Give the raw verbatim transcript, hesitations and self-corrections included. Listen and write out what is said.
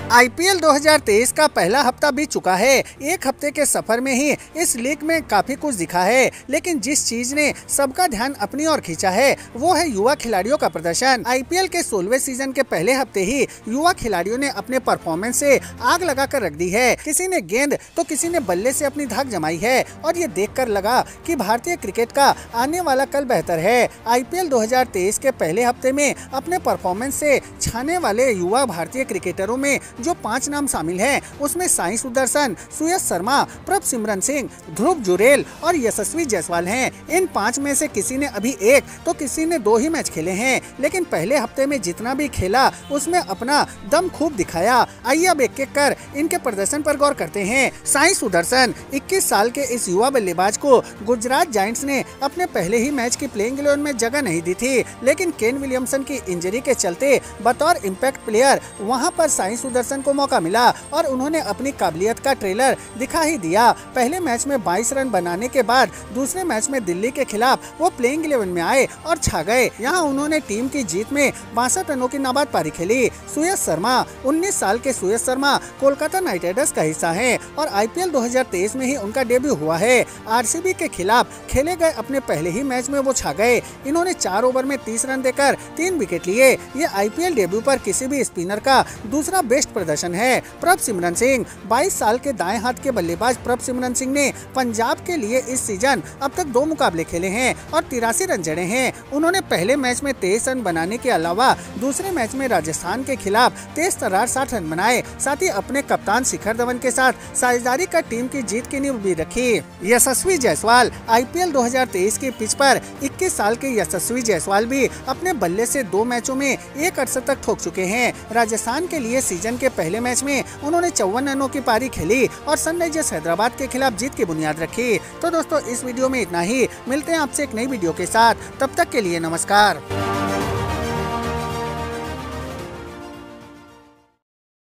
IPL दो हज़ार तेईस का पहला हफ्ता बीत चुका है। एक हफ्ते के सफर में ही इस लीग में काफी कुछ दिखा है, लेकिन जिस चीज ने सबका ध्यान अपनी ओर खींचा है वो है युवा खिलाड़ियों का प्रदर्शन। आईपीएल के सोलहवें सीजन के पहले हफ्ते ही युवा खिलाड़ियों ने अपने परफॉर्मेंस से आग लगा कर रख दी है। किसी ने गेंद तो किसी ने बल्ले से अपनी धाक जमाई है और ये देखकर लगा कि भारतीय क्रिकेट का आने वाला कल बेहतर है। आईपीएल दो हज़ार तेईस के पहले हफ्ते में अपने परफॉर्मेंस से छाने वाले युवा भारतीय क्रिकेटरों में जो पांच नाम शामिल हैं, उसमें साई सुदर्शन, सुयश शर्मा, प्रभसिमरन सिंह, ध्रुव जुरेल और यशस्वी जायसवाल हैं। इन पांच में से किसी ने अभी एक तो किसी ने दो ही मैच खेले हैं, लेकिन पहले हफ्ते में जितना भी खेला उसमें अपना दम खूब दिखाया। आइए अब एक एक कर इनके प्रदर्शन पर गौर करते हैं। साई सुदर्शन इक्कीस साल के इस युवा बल्लेबाज को गुजरात जायंट्स ने अपने पहले ही मैच की प्लेइंग इलेवन में जगह नहीं दी थी, लेकिन केन विलियमसन की इंजरी के चलते बतौर इम्पैक्ट प्लेयर वहां पर साई सुदर्शन को मौका मिला और उन्होंने अपनी काबिलियत का ट्रेलर दिखा ही दिया। पहले मैच में बाईस रन बनाने के बाद दूसरे मैच में दिल्ली के खिलाफ वो प्लेइंग इलेवन में आए और छा गए। यहाँ उन्होंने टीम की जीत में बासठ रनों की नाबाद पारी खेली। सुयश शर्मा उन्नीस साल के सुयश शर्मा कोलकाता नाइट राइडर्स का हिस्सा हैं और आईपीएल दो हज़ार तेईस में ही उनका डेब्यू हुआ है। आरसीबी के खिलाफ खेले गए अपने पहले ही मैच में वो छा गए। इन्होंने चार ओवर में तीस रन देकर तीन विकेट लिए। ये आईपीएल डेब्यू पर किसी भी स्पिनर का दूसरा बेस्ट प्रदर्शन है। प्रभसिमरन सिंह बाईस साल के दाएं हाथ के बल्लेबाज प्रभसिमरन सिंह ने पंजाब के लिए इस सीजन अब तक दो मुकाबले खेले हैं और तिरासी रन जड़े हैं। उन्होंने पहले मैच में तेईस रन बनाने के अलावा दूसरे मैच में राजस्थान के खिलाफ तेज तर्रार साठ रन बनाए। साथ ही अपने कप्तान शिखर धवन के साथ साझेदारी कर टीम की जीत की नींव भी रखी। यशस्वी जायसवाल आईपीएल दो हज़ार तेईस की पिच पर इक्कीस साल के यशस्वी जायसवाल भी अपने बल्ले से दो मैचों में एक अर्धशतक ठोक चुके हैं। राजस्थान के लिए सीजन के पहले मैच में उन्होंने चौवन रनों की पारी खेली और सनराइजर्स हैदराबाद के खिलाफ जीत की बुनियाद रखी। तो दोस्तों इस वीडियो में इतना ही। मिलते हैं आपसे एक नई वीडियो के साथ, तब तक के लिए नमस्कार।